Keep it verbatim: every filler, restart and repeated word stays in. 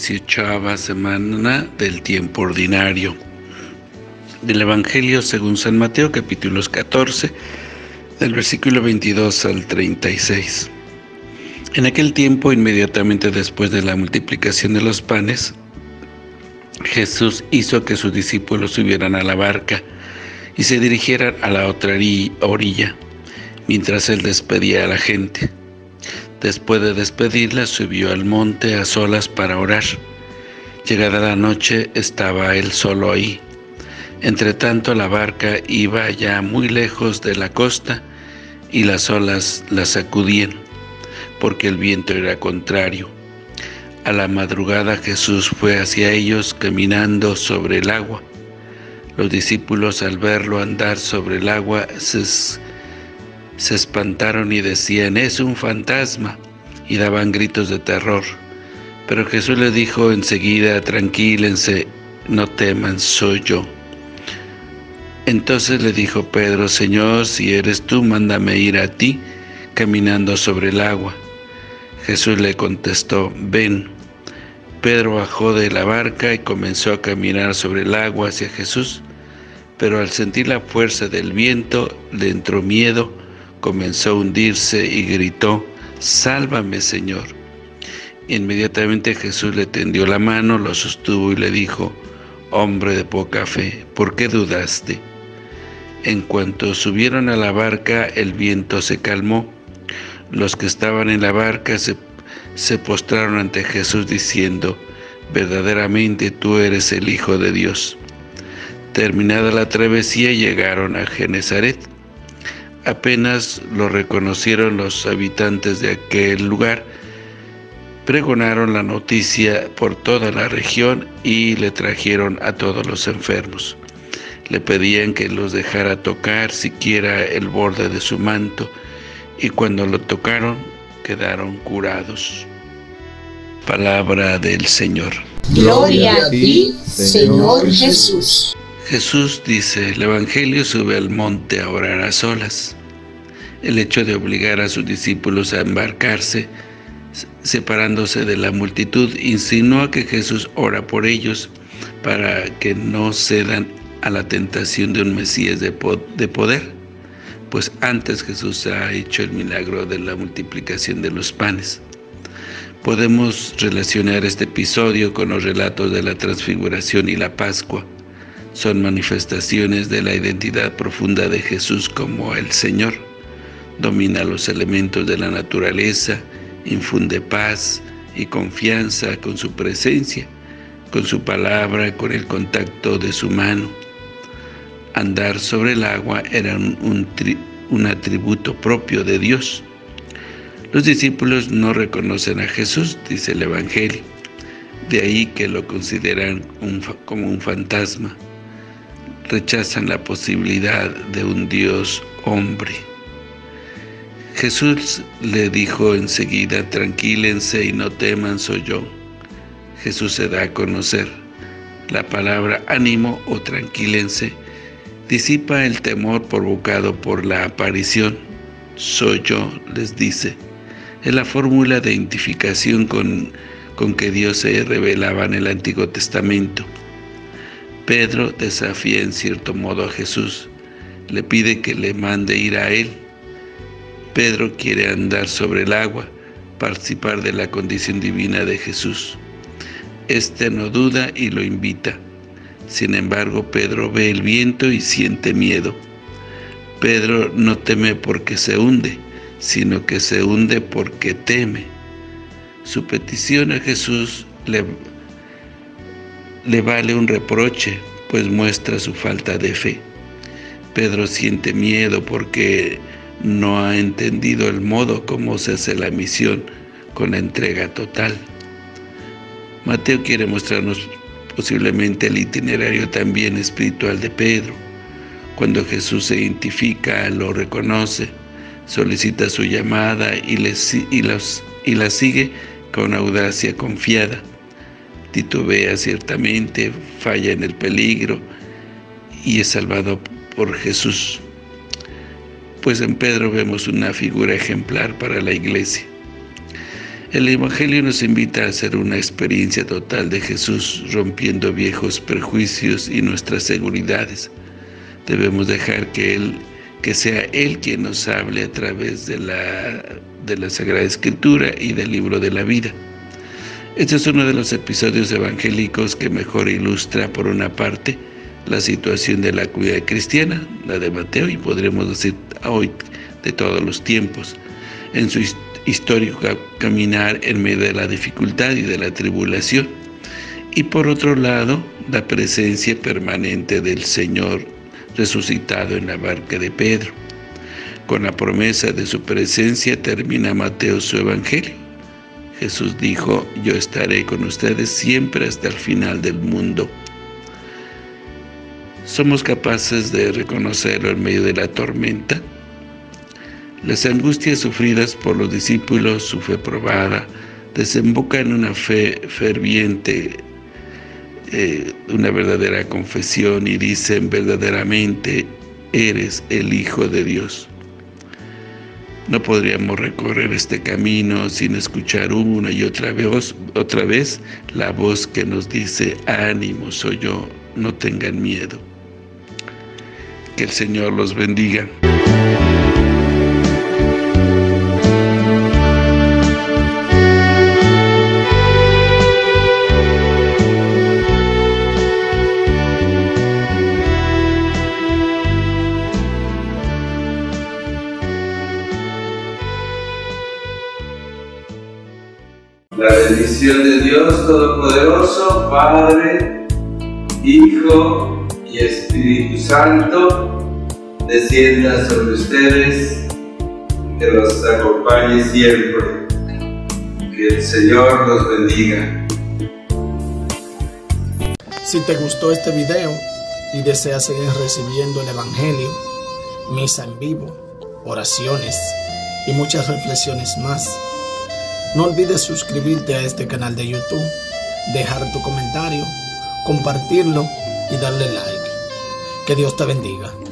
dieciochava semana del tiempo ordinario. Del Evangelio según San Mateo, capítulos catorce, del versículo veintidós al treinta y seis. En aquel tiempo, inmediatamente después de la multiplicación de los panes, Jesús hizo que sus discípulos subieran a la barca y se dirigieran a la otra orilla, mientras él despedía a la gente. Después de despedirla, subió al monte a solas para orar. Llegada la noche, estaba él solo ahí. Entretanto, la barca iba ya muy lejos de la costa y las olas la sacudían, porque el viento era contrario. A la madrugada Jesús fue hacia ellos caminando sobre el agua. Los discípulos, al verlo andar sobre el agua, se, se espantaron y decían: «Es un fantasma», y daban gritos de terror. Pero Jesús les dijo enseguida: «Tranquílense, no teman, soy yo». Entonces le dijo Pedro: «Señor, si eres tú, mándame ir a ti caminando sobre el agua». Jesús le contestó: «Ven». Pedro bajó de la barca y comenzó a caminar sobre el agua hacia Jesús, pero al sentir la fuerza del viento le entró miedo, comenzó a hundirse y gritó: «Sálvame, Señor». Inmediatamente Jesús le tendió la mano, lo sostuvo y le dijo: «Hombre de poca fe, ¿por qué dudaste?». En cuanto subieron a la barca, el viento se calmó. Los que estaban en la barca se, se postraron ante Jesús diciendo: «Verdaderamente tú eres el Hijo de Dios». Terminada la travesía, llegaron a Genesaret. Apenas lo reconocieron los habitantes de aquel lugar, pregonaron la noticia por toda la región y le trajeron a todos los enfermos. Le pedían que los dejara tocar siquiera el borde de su manto, y cuando lo tocaron, quedaron curados. Palabra del Señor. Gloria a ti, Señor Jesús. Jesús, dice el Evangelio, sube al monte a orar a solas. El hecho de obligar a sus discípulos a embarcarse, separándose de la multitud, insinúa que Jesús ora por ellos para que no cedan a la tentación de un Mesías de poder, pues antes Jesús ha hecho el milagro de la multiplicación de los panes. Podemos relacionar este episodio con los relatos de la Transfiguración y la Pascua. Son manifestaciones de la identidad profunda de Jesús como el Señor. Domina los elementos de la naturaleza, infunde paz y confianza con su presencia, con su palabra, con el contacto de su mano. Andar sobre el agua era un, un, tri, un atributo propio de Dios. Los discípulos no reconocen a Jesús, dice el Evangelio, de ahí que lo consideran un, como un fantasma. Rechazan la posibilidad de un Dios hombre. Jesús le dijo enseguida: «Tranquílense y no teman, soy yo». Jesús se da a conocer. La palabra ánimo o tranquílense disipa el temor provocado por la aparición. «Soy yo», les dice. Es la fórmula de identificación con, con que Dios se revelaba en el Antiguo Testamento. Pedro desafía en cierto modo a Jesús. Le pide que le mande ir a él. Pedro quiere andar sobre el agua, participar de la condición divina de Jesús. Este no duda y lo invita. Sin embargo, Pedro ve el viento y siente miedo. Pedro no teme porque se hunde, sino que se hunde porque teme. Su petición a Jesús le, le vale un reproche, pues muestra su falta de fe. Pedro siente miedo porque no ha entendido el modo como se hace la misión con la entrega total. Mateo quiere mostrarnos posiblemente el itinerario también espiritual de Pedro. Cuando Jesús se identifica, lo reconoce, solicita su llamada y, le, y, los, y la sigue con audacia confiada. Titubea ciertamente, falla en el peligro y es salvado por Jesús. Pues en Pedro vemos una figura ejemplar para la iglesia. El Evangelio nos invita a hacer una experiencia total de Jesús, rompiendo viejos prejuicios y nuestras seguridades. Debemos dejar que Él, que sea Él quien nos hable a través de la, de la Sagrada Escritura y del libro de la vida. Este es uno de los episodios evangélicos que mejor ilustra, por una parte, la situación de la comunidad cristiana, la de Mateo, y podremos decir hoy de todos los tiempos, en su histórico caminar en medio de la dificultad y de la tribulación. Y por otro lado, la presencia permanente del Señor resucitado en la barca de Pedro. Con la promesa de su presencia termina Mateo su evangelio. Jesús dijo: yo estaré con ustedes siempre hasta el final del mundo. ¿Somos capaces de reconocerlo en medio de la tormenta? Las angustias sufridas por los discípulos, su fe probada, desemboca en una fe ferviente, eh, una verdadera confesión, y dicen: verdaderamente eres el Hijo de Dios. No podríamos recorrer este camino sin escuchar una y otra vez, otra vez la voz que nos dice: ánimo, soy yo, no tengan miedo. Que el Señor los bendiga. La bendición de Dios Todopoderoso, Padre, Hijo y Espíritu Santo, descienda sobre ustedes, que los acompañe siempre. Que el Señor los bendiga. Si te gustó este video y deseas seguir recibiendo el Evangelio, misa en vivo, oraciones y muchas reflexiones más, no olvides suscribirte a este canal de YouTube, dejar tu comentario, compartirlo y darle like. Que Dios te bendiga.